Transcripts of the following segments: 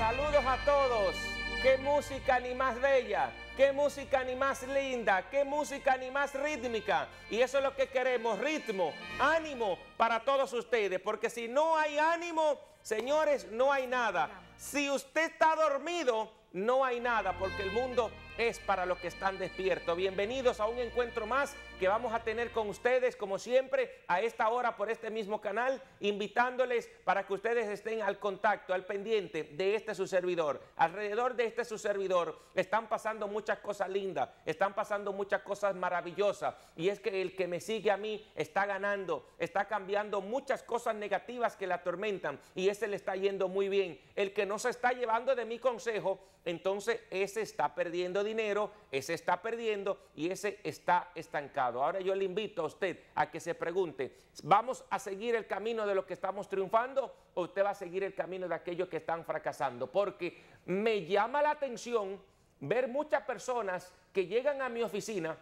Saludos a todos. Qué música ni más bella, qué música ni más linda, qué música ni más rítmica. Y eso es lo que queremos, ritmo, ánimo para todos ustedes. Porque si no hay ánimo, señores, no hay nada. Si usted está dormido, no hay nada, porque el mundo es para los que están despiertos. Bienvenidos a un encuentro más que vamos a tener con ustedes, como siempre, a esta hora por este mismo canal, invitándoles para que ustedes estén al contacto, al pendiente de este su servidor. Alrededor de este su servidor están pasando muchas cosas lindas, están pasando muchas cosas maravillosas, y es que el que me sigue a mí está ganando, está cambiando muchas cosas negativas que le atormentan, y ese le está yendo muy bien. El que no se está llevando de mi consejo, entonces ese está perdiendo dinero, ese está perdiendo y ese está estancado. Ahora yo le invito a usted a que se pregunte, ¿vamos a seguir el camino de los que estamos triunfando o usted va a seguir el camino de aquellos que están fracasando? Porque me llama la atención ver muchas personas que llegan a mi oficina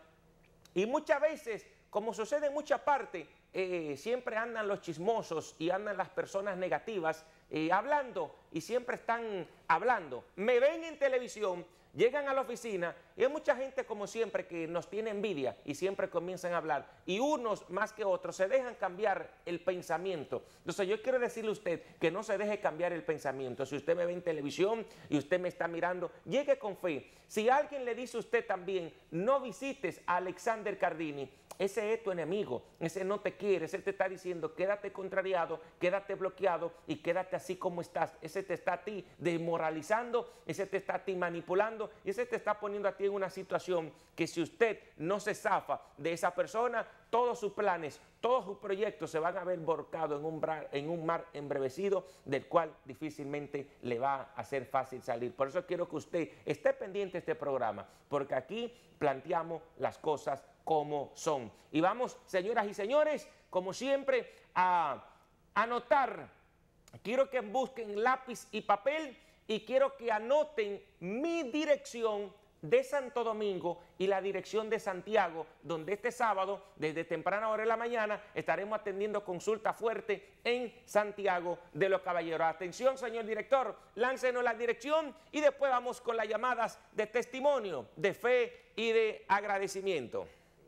y muchas veces, como sucede en muchas partes, siempre andan los chismosos y andan las personas negativas hablando, y siempre están hablando. Me ven en televisión, llegan a la oficina y hay mucha gente, como siempre, que nos tiene envidia y siempre comienzan a hablar, y unos más que otros se dejan cambiar el pensamiento. Entonces yo quiero decirle a usted que no se deje cambiar el pensamiento. Si usted me ve en televisión y usted me está mirando, llegue con fe. Si alguien le dice a usted también, no visites a Alexander Cardini, ese es tu enemigo, ese no te quiere, ese te está diciendo quédate contrariado, quédate bloqueado y quédate así como estás. Ese te está a ti desmoralizando, ese te está a ti manipulando y ese te está poniendo a ti en una situación que si usted no se zafa de esa persona, todos sus planes, todos sus proyectos se van a ver volcados en un mar embravecido del cual difícilmente le va a ser fácil salir. Por eso quiero que usted esté pendiente de este programa, porque aquí planteamos las cosas como son. Y vamos, señoras y señores, como siempre, a anotar. Quiero que busquen lápiz y papel y quiero que anoten mi dirección de Santo Domingo y la dirección de Santiago, donde este sábado, desde temprana hora de la mañana, estaremos atendiendo consulta fuerte en Santiago de los Caballeros. Atención, señor director, láncenos la dirección y después vamos con las llamadas de testimonio, de fe y de agradecimiento.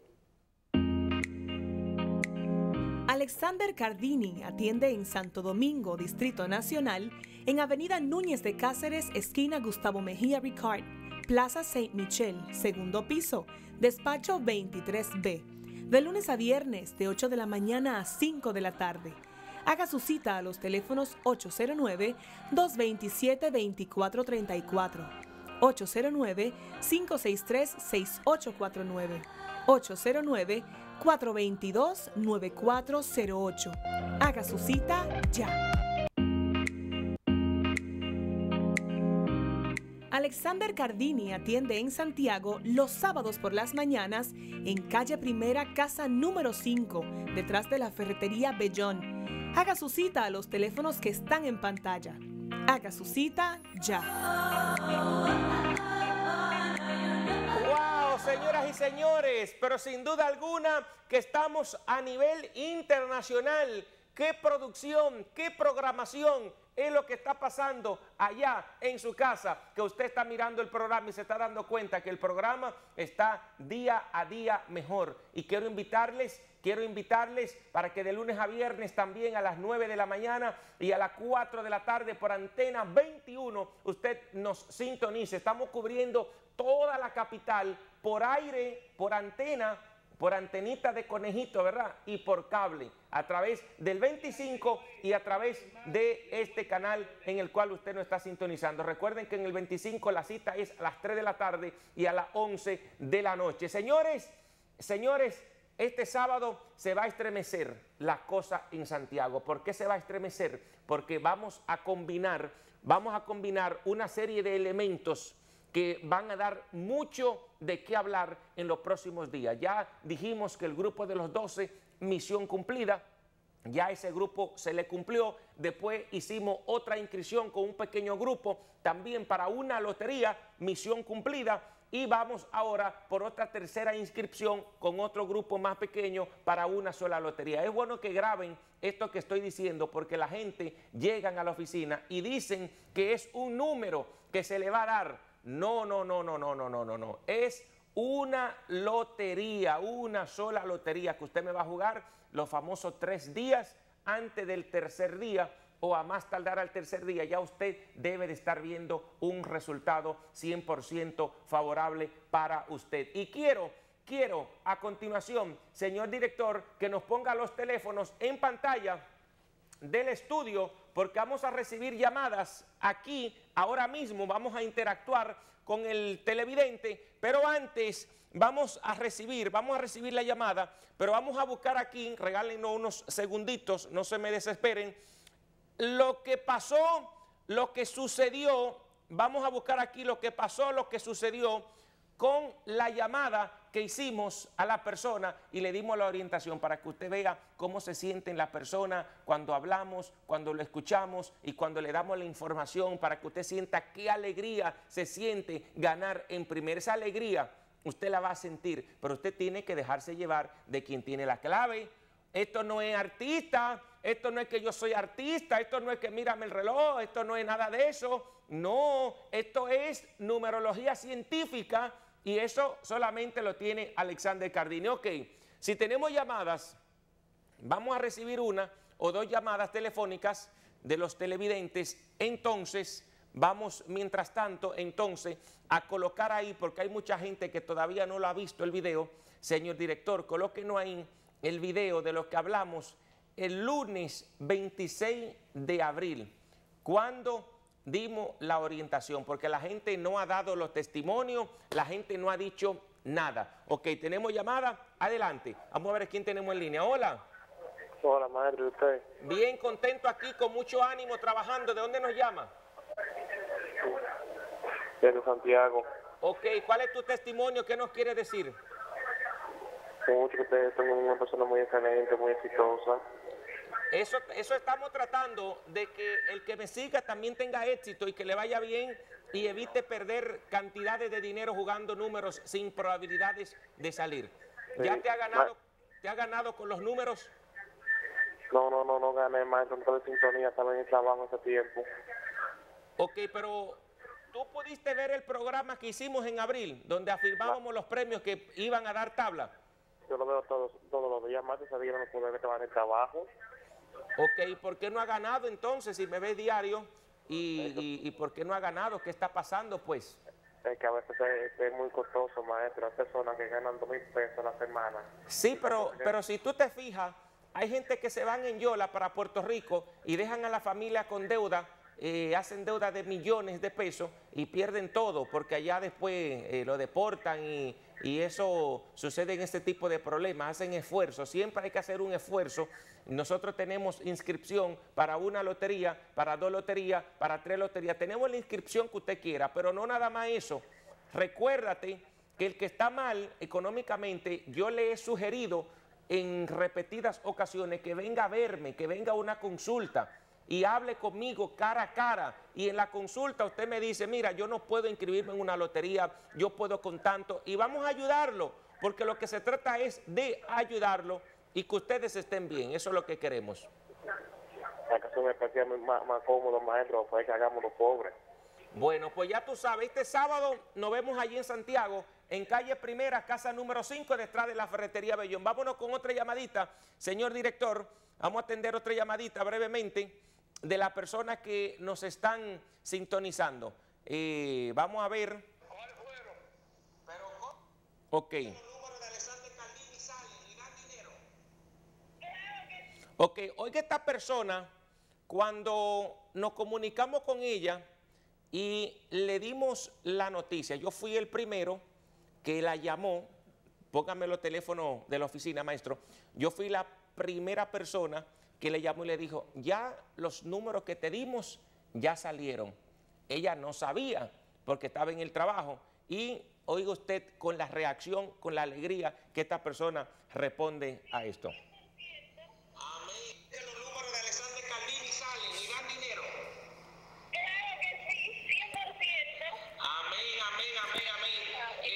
Alexander Cardini atiende en Santo Domingo, Distrito Nacional, en Avenida Núñez de Cáceres, esquina Gustavo Mejía Ricard, Plaza Saint Michel, segundo piso, despacho 23B, de lunes a viernes de 8 de la mañana a 5 de la tarde. Haga su cita a los teléfonos 809-227-2434, 809-563-6849, 809-422-9408. Haga su cita ya. Alexander Cardini atiende en Santiago los sábados por las mañanas en calle Primera, casa número 5, detrás de la ferretería Bellón. Haga su cita a los teléfonos que están en pantalla. Haga su cita ya. ¡Wow, señoras y señores! Pero sin duda alguna que estamos a nivel internacional. ¡Qué producción, qué programación! Es lo que está pasando allá en su casa, que usted está mirando el programa y se está dando cuenta que el programa está día a día mejor. Y quiero invitarles para que de lunes a viernes también a las 9 de la mañana y a las 4 de la tarde por Antena 21 usted nos sintonice. Estamos cubriendo toda la capital por aire, por antena, por antenita de conejito, ¿verdad? Y por cable, a través del 25 y a través de este canal en el cual usted nos está sintonizando. Recuerden que en el 25 la cita es a las 3 de la tarde y a las 11 de la noche. Señores, este sábado se va a estremecer la cosa en Santiago. ¿Por qué se va a estremecer? Porque vamos a combinar una serie de elementos que van a dar mucho de qué hablar en los próximos días. Ya dijimos que el grupo de los 12, misión cumplida, ya ese grupo se le cumplió. Después hicimos otra inscripción con un pequeño grupo también para una lotería, misión cumplida. y vamos ahora por otra tercera inscripción con otro grupo más pequeño para una sola lotería. Es bueno que graben esto que estoy diciendo porque la gente llegan a la oficina y dicen que es un número que se le va a dar. No, no, no, no, no, no, no, no, no. Es una lotería, una sola lotería que usted me va a jugar los famosos 3 días antes del tercer día, o a más tardar al tercer día, ya usted debe de estar viendo un resultado 100% favorable para usted. Y quiero a continuación, señor director, que nos ponga los teléfonos en pantalla del estudio, porque vamos a recibir llamadas aquí, ahora mismo vamos a interactuar con el televidente, pero antes vamos a recibir la llamada, pero vamos a buscar aquí, regálenos unos segunditos, no se me desesperen, lo que pasó, lo que sucedió, vamos a buscar aquí lo que pasó, lo que sucedió con la llamada que hicimos a la persona y le dimos la orientación para que usted vea cómo se siente en la persona cuando hablamos, cuando lo escuchamos y cuando le damos la información, para que usted sienta qué alegría se siente ganar en primera. Esa alegría usted la va a sentir, pero usted tiene que dejarse llevar de quien tiene la clave. Esto no es artista, esto no es que yo soy artista, esto no es que mírame el reloj, esto no es nada de eso. No, esto es numerología científica y eso solamente lo tiene Alexander Cardini. Ok, si tenemos llamadas, vamos a recibir una o dos llamadas telefónicas de los televidentes, entonces vamos mientras tanto entonces a colocar ahí, porque hay mucha gente que todavía no lo ha visto el video. Señor director, colóquenos ahí el video de lo que hablamos el lunes 26 de abril, cuando dimos la orientación, porque la gente no ha dado los testimonios, la gente no ha dicho nada. Ok, tenemos llamada, adelante. Vamos a ver quién tenemos en línea. Hola. Hola, maestro, ¿y usted? Bien, contento aquí, con mucho ánimo, trabajando. ¿De dónde nos llama? Desde Santiago. Ok, ¿cuál es tu testimonio? ¿Qué nos quiere decir? Mucho que ustedes son una persona muy excelente, muy exitosa. Eso estamos tratando, de que el que me siga también tenga éxito y que le vaya bien y evite perder cantidades de dinero jugando números sin probabilidades de salir. Sí. ¿Ya te ha ganado con los números? No gané, maestro, en toda sintonía, estaba en el trabajo hace tiempo. Ok, pero ¿tú pudiste ver el programa que hicimos en abril, donde afirmábamos los premios que iban a dar tabla? Yo lo veo todos los días, más ese día no pude ver que estaba en el trabajo. Ok, ¿por qué no ha ganado entonces si me ves diario? ¿Y por qué no ha ganado? ¿Qué está pasando pues? Es que a veces es muy costoso, maestro. Hay personas que ganan 2,000 pesos a la semana. Sí, pero si tú te fijas, hay gente que se van en Yola para Puerto Rico y dejan a la familia con deuda, hacen deuda de millones de pesos y pierden todo porque allá después lo deportan y eso sucede en este tipo de problemas, hacen esfuerzos, siempre hay que hacer un esfuerzo. Nosotros tenemos inscripción para una lotería, para 2 loterías, para 3 loterías, tenemos la inscripción que usted quiera, pero no nada más eso. Recuérdate que el que está mal económicamente, yo le he sugerido en repetidas ocasiones que venga a verme, que venga a una consulta y hable conmigo cara a cara, y en la consulta usted me dice, mira, yo no puedo inscribirme en una lotería, yo puedo con tanto, y vamos a ayudarlo, porque lo que se trata es de ayudarlo y que ustedes estén bien, eso es lo que queremos. Para que sea una especie más cómodo, maestro, pues que hagamos los pobres. Bueno, pues ya tú sabes, este sábado nos vemos allí en Santiago, en calle Primera, casa número 5, detrás de la ferretería Bellón. Vámonos con otra llamadita, señor director, vamos a atender otra llamadita brevemente de las personas que nos están sintonizando. Vamos a ver. ¿Cuál fueron? Pero ok. Los números de Alexander Cardini salen y dan dinero. Ok, oiga, esta persona, cuando nos comunicamos con ella y le dimos la noticia, yo fui el primero que la llamó, póngame los teléfonos de la oficina, maestro, yo fui la primera persona que le llamó y le dijo, ya los números que te dimos ya salieron. Ella no sabía porque estaba en el trabajo y oiga usted con la reacción, con la alegría que esta persona responde a esto. Amén. Que los números de Alexander Cardini salen y dan dinero. Claro que sí, 100%. Amén, amén, amén, amén.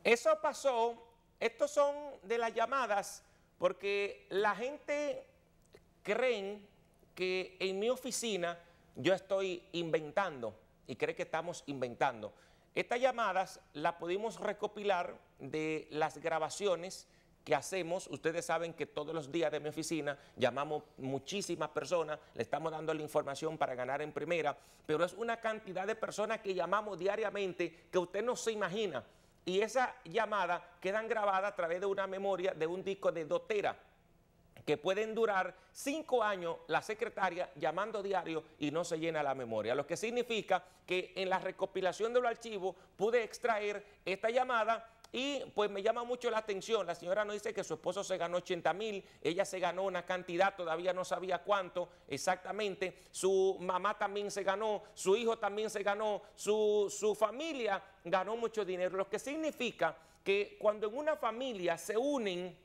Eso pasó, estos son de las llamadas, porque la gente cree que en mi oficina yo estoy inventando y cree que estamos inventando. Estas llamadas las pudimos recopilar de las grabaciones que hacemos. Ustedes saben que todos los días de mi oficina llamamos muchísimas personas, le estamos dando la información para ganar en primera, pero es una cantidad de personas que llamamos diariamente que usted no se imagina. Y esa llamada quedan grabadas a través de una memoria de un disco de 2 teras, que pueden durar 5 años la secretaria llamando diario y no se llena la memoria. Lo que significa que en la recopilación de los archivos pude extraer esta llamada y pues me llama mucho la atención. La señora nos dice que su esposo se ganó 80,000, ella se ganó una cantidad, todavía no sabía cuánto exactamente, su mamá también se ganó, su hijo también se ganó, su familia ganó mucho dinero, lo que significa que cuando en una familia se unen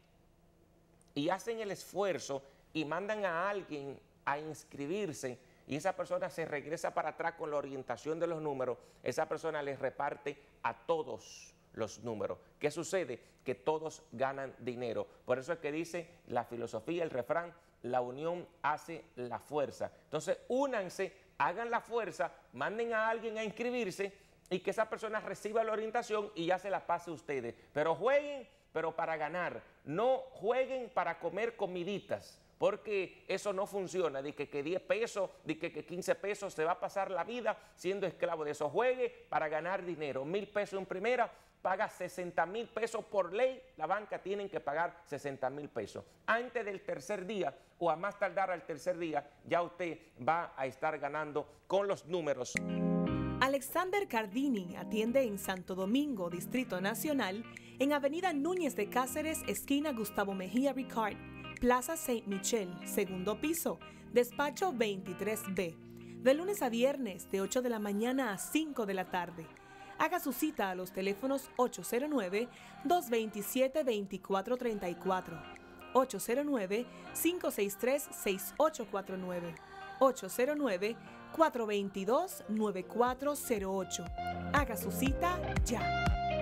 y hacen el esfuerzo y mandan a alguien a inscribirse y esa persona se regresa para atrás con la orientación de los números, esa persona les reparte a todos los números. ¿Qué sucede? Que todos ganan dinero. Por eso es que dice la filosofía, el refrán, la unión hace la fuerza. Entonces, únanse, hagan la fuerza, manden a alguien a inscribirse y que esa persona reciba la orientación y ya se la pase a ustedes. Pero jueguen, pero para ganar. No jueguen para comer comiditas, porque eso no funciona, de que 10 pesos, de que 15 pesos, se va a pasar la vida siendo esclavo de eso. Juegue para ganar dinero, 1,000 pesos en primera, paga 60,000 pesos por ley, la banca tienen que pagar 60,000 pesos. Antes del tercer día o a más tardar al tercer día, ya usted va a estar ganando con los números. Alexander Cardini atiende en Santo Domingo, Distrito Nacional, en Avenida Núñez de Cáceres, esquina Gustavo Mejía Ricard, Plaza Saint Michel, segundo piso, despacho 23B, de lunes a viernes de 8 de la mañana a 5 de la tarde. Haga su cita a los teléfonos 809-227-2434, 809-563-6849, 809-422-9408. Haga su cita ya.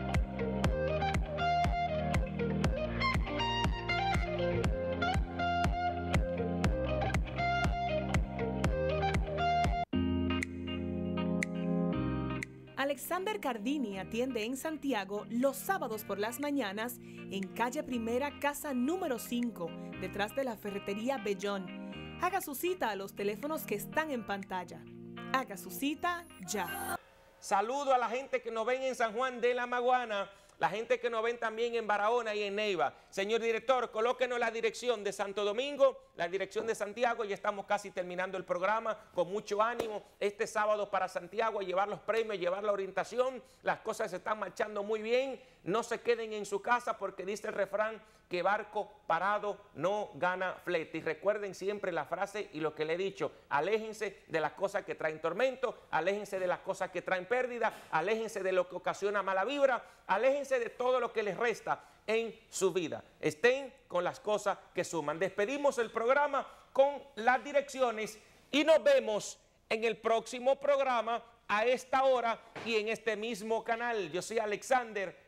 Alexander Cardini atiende en Santiago los sábados por las mañanas en calle Primera, casa número 5, detrás de la ferretería Bellón. Haga su cita a los teléfonos que están en pantalla. Haga su cita ya. Saludo a la gente que nos ven en San Juan de la Maguana, la gente que nos ven también en Barahona y en Neiva. Señor director, colóquenos la dirección de Santo Domingo, la dirección de Santiago. Ya estamos casi terminando el programa, con mucho ánimo. Este sábado para Santiago, a llevar los premios, llevar la orientación. Las cosas se están marchando muy bien. No se queden en su casa porque dice el refrán que barco parado no gana flete. Y recuerden siempre la frase y lo que le he dicho: aléjense de las cosas que traen tormento, aléjense de las cosas que traen pérdida, aléjense de lo que ocasiona mala vibra, aléjense de todo lo que les resta en su vida. Estén con las cosas que suman. Despedimos el programa con las direcciones y nos vemos en el próximo programa a esta hora y en este mismo canal. Yo soy Alexander